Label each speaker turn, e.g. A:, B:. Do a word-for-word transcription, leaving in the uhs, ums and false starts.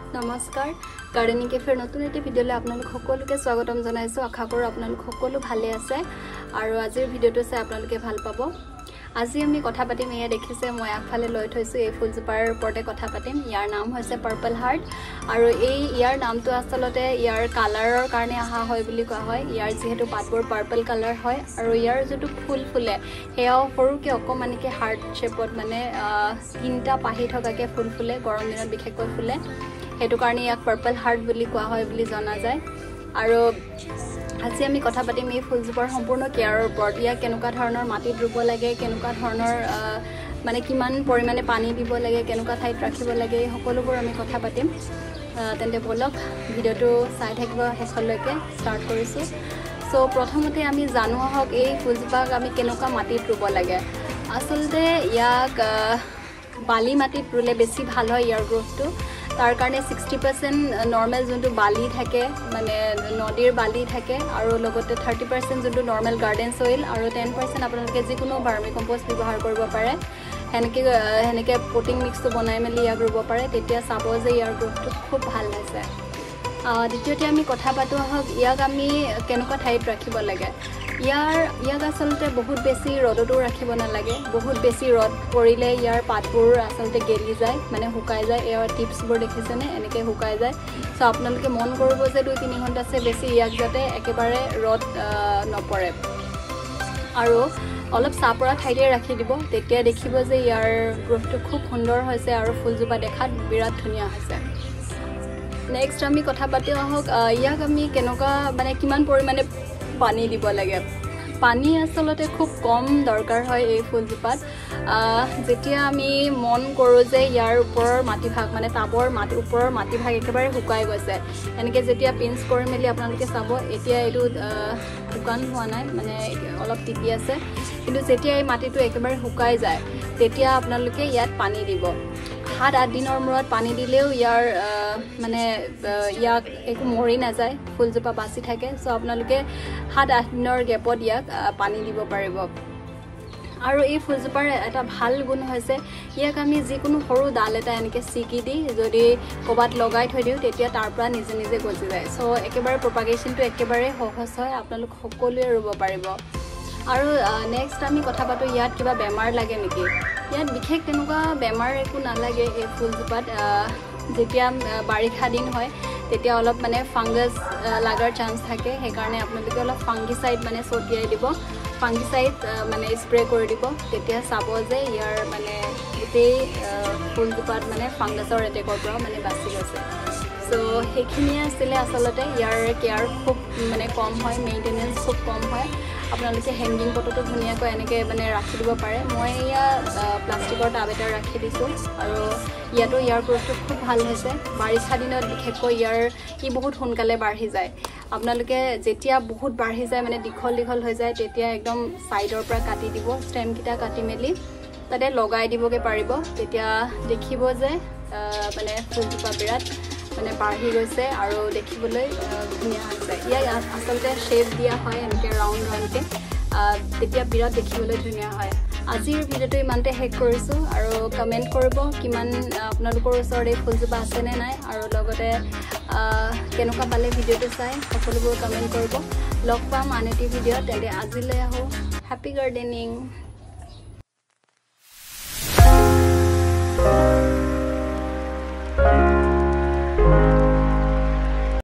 A: নমস্কাৰ গাৰ্ডেনিং কেফেৰ নতুন এটা ভিডিঅ'লৈ আপোনালোক সকলোকে স্বাগতম জনাইছো আশা কৰো আপোনালোক সকলো ভালে আছে আৰু আজিৰ ভিডিঅ'টো চাই আপোনালোকে ভাল পাব আজি আমি কথা পাতিম এয়া দেখিছে মই আগফালে লৈ থৈছো এই ফুলজোপাৰ ওপৰতে কথা পাতিম ইয়াৰ নাম হৈছে পাৰ্পল হাৰ্ট আৰু এই ইয়াৰ নামটো আসলতে ইয়াৰ কালাৰৰ কাৰণে আহা হয় বুলি কোৱা হয় ইয়াৰ যেহেতু পাতবোৰ পাৰ্পল কালাৰ হয় আৰু ইয়াৰ যেটো ফুল ফুলে হেয়াও সৰুকে অকমানিকে হাৰ্ট শেপত মানে তিনটা পাহি থকাকে ফুল ফুলে গৰম দিনত বিশেষকৈ ফুলে হেতু কাৰণে ইয়াক পাৰ্পল হাৰ্ট বুলি কোৱা হয় বুলি জনা যায় আৰু আজি আমি কথা পাতিম এই ফুলজোপাৰ সম্পূৰ্ণ কেয়াৰৰ ওপৰত ইয়া কেনেকুৱা ধৰণৰ মাটিত ৰুব লাগে কেনেকুৱা ধৰণৰ মানে কিমান পৰিমাণে পানী দিব লাগে কেনেকুৱা ঠাইত ৰাখিব লাগে সকলোবোৰ আমি কথা পাতিম তেন্তে বলক ভিডিঅ'টো চাই থাকিব শেষলৈকে ষ্টাৰ্ট কৰিছো সো প্ৰথমতে আমি জানো হক এই ফুলজোপাক আমি কেনেকুৱা মাটিত ৰুব লাগে আসলতে ইয়াক বালি মাটিত ৰুলে বেছি ভাল হয় ইয়াৰ গ্ৰোথটো তাৰ কাৰণে sixty percent নৰ্মেল যোনটো বালি থাকে মানে নদীৰ বালি থাকে আৰু লগতে thirty percent যোনটো নৰ্মেল গাৰ্ডেন সয়েল আৰু ten percent আপোনালোকে যিকোনো ভাৰ্মি কম্পোষ্ট ব্যৱহাৰ কৰিব পাৰে হেনেকে হেনেকে পটিং মিক্সটো বনাই মেলি ইয়াক ৰুব পাৰে তেতিয়া চাব যে ইয়াৰ গ্ৰোথটো খুব ভাল হৈছে দ্বিতীয়তে আমি কথা পাতো হক ইয়াক আমি কেনেকুৱা ঠাইত ৰাখিব লাগে ইয়াৰ ইয়াক আসলতে বহুত বেছি ৰদটো ৰাখিব নালাগে বহুত বেছি ৰদ পৰিলে ইয়াৰ পাতবোৰ আসলতে গেলি যায় মানে শুকাই যায় ইয়াৰ টিপছবোৰ দেখিছেনে এনেকে শুকাই যায় সো আপোনালোকে মন কৰিব যে দুই তিনি ঘণ্টা সে বেছি ইয়াক যাতে একেবাৰে ৰদ নপৰে আৰু অলপ সাপৰা ঠাইতে ৰাখি দিব তেতিয়া দেখিব যে ইয়াৰ গ্ৰোথটো খুব সুন্দৰ হৈছে আৰু ফুলজোপা দেখাত বিৰাট ধুনীয়া হৈছে নেক্সট আমি কথা পাতি আহক ইয়াক আমি কেনেকুৱা মানে কিমান পৰিমাণে পানী দিব লাগে পানী আসলতে খুব কম দৰকাৰ হয় এই ফুলজোপাত যেতিয়া আমি মন কৰো যে ইয়াৰ ওপৰৰ মাটি ভাগ মানে টাবৰ মাটি ওপৰৰ মাটি ভাগ একেবাৰে শুকাই গৈছে এনেকে যেতিয়া পিঞ্চ কৰি মেলি আপোনালোকে চাব এতিয়া এটো শুকান হোৱা নাই মানে অলপ টিপি আছে কিন্তু যেতিয়া এই মাটিটো একেবাৰে শুকাই যায় তেতিয়া আপোনালোকে ইয়াত পানী দিব সাত আঠ দিনৰ মূৰত পানী দিলেও ইয়াৰ মানে ইয়াক একো মৰি নাযায় ফুলজোপা বাছি থাকে সো আপোনালোকে সাত আঠ দিনৰ গেপত ইয়াক পানী দিব পাৰিব আৰু এই ফুলজোপাৰ এটা ভাল গুণ হৈছে ইয়াক আমি যিকোনো সৰু ডাল এটা এনেকে সিকি দি যদি কবাত লগাই থৈ দিও তেতিয়া তাৰ পৰা নিজে নিজে গজি যায় সো একেবাৰে প্ৰপাগেশনটো একেবাৰে সহজ হয় আপোনালোক সকলোৱে ৰুব পাৰিব আৰু নেক্সট আমি কথা পাতো ইয়াত কিবা বেমাৰ লাগে নেকি ইয়াত বিশেষ তেনেকুৱা বেমাৰ একো নালাগে এই ফুলজোপাত যেতিয়া বাৰিষা দিন হয় তেতিয়া অলপ মানে ফাংগাছ লাগাৰ চান্স থাকে সেই কাৰণে আপোনালোকে অলপ ফাংগিসাইড মানে ছটিয়াই দিব ফাংগিসাইড মানে স্প্ৰে কৰি দিব তেতিয়া চাব যে ইয়াৰ মানে গোটেই ফুলজোপাত মানে ফাংগাছৰ এটেকৰ পৰা মানে বাচি গৈছে সো সেইখিনিয়ে আছিল আসলতে ইয়াৰ কেয়াৰ খুব মানে কম হয় মেইনটেনেন্স খুব কম হয় আপোনালোকে হ্যাঙ্গিং পটটো ধুনিয়াকৈ এনেকে মানে ৰাখি দিব পাৰে মই ইয়া প্লাষ্টিকৰ টাব এটা ৰাখি দিছো আৰু ইয়াতো ইয়াৰ গ্ৰোথটো খুব ভাল হৈছে বাৰিষা দিনত বিশেষকৈ ইয়াৰ কি বহুত সোনকালে বাঢ়ি যায় আপোনালোকে যেতিয়া বহুত বাঢ়ি যায় মানে দীঘল দীঘল হৈ যায় তেতিয়া একদম সাইডৰ পৰা কাটি দিব ষ্টেম কিটা কাটি মেলি তাতে লগাই দিবগে পাৰিব তেতিয়া দেখিব যে মানে ফুলজোপা বিৰাট মানে বাঢ়ি গৈছে আৰু দেখিবলৈ ধুনীয়া হৈছে ইয়া আসলতে শেপ দিয়া হয় এনেকে ৰাউন্ড ৰাউন্ডকে তেতিয়া বিৰাট দেখিবলৈ ধুনীয়া হয় আজিৰ ভিডিঅ'টো ইমানতে শেষ কৰিছো আৰু কমেন্ট কৰিব কিমান আপোনালোকৰ ওচৰত এই ফুলজোপা আছে নে নাই আৰু লগতে কেনেকুৱা পালে ভিডিঅ'টো চাই সকলোবোৰ কমেন্ট কৰিব লগ পাম আন এটি ভিডিঅ'ত তেন্তে আজিলৈ আহো হ্যাপি গাৰ্ডেনিং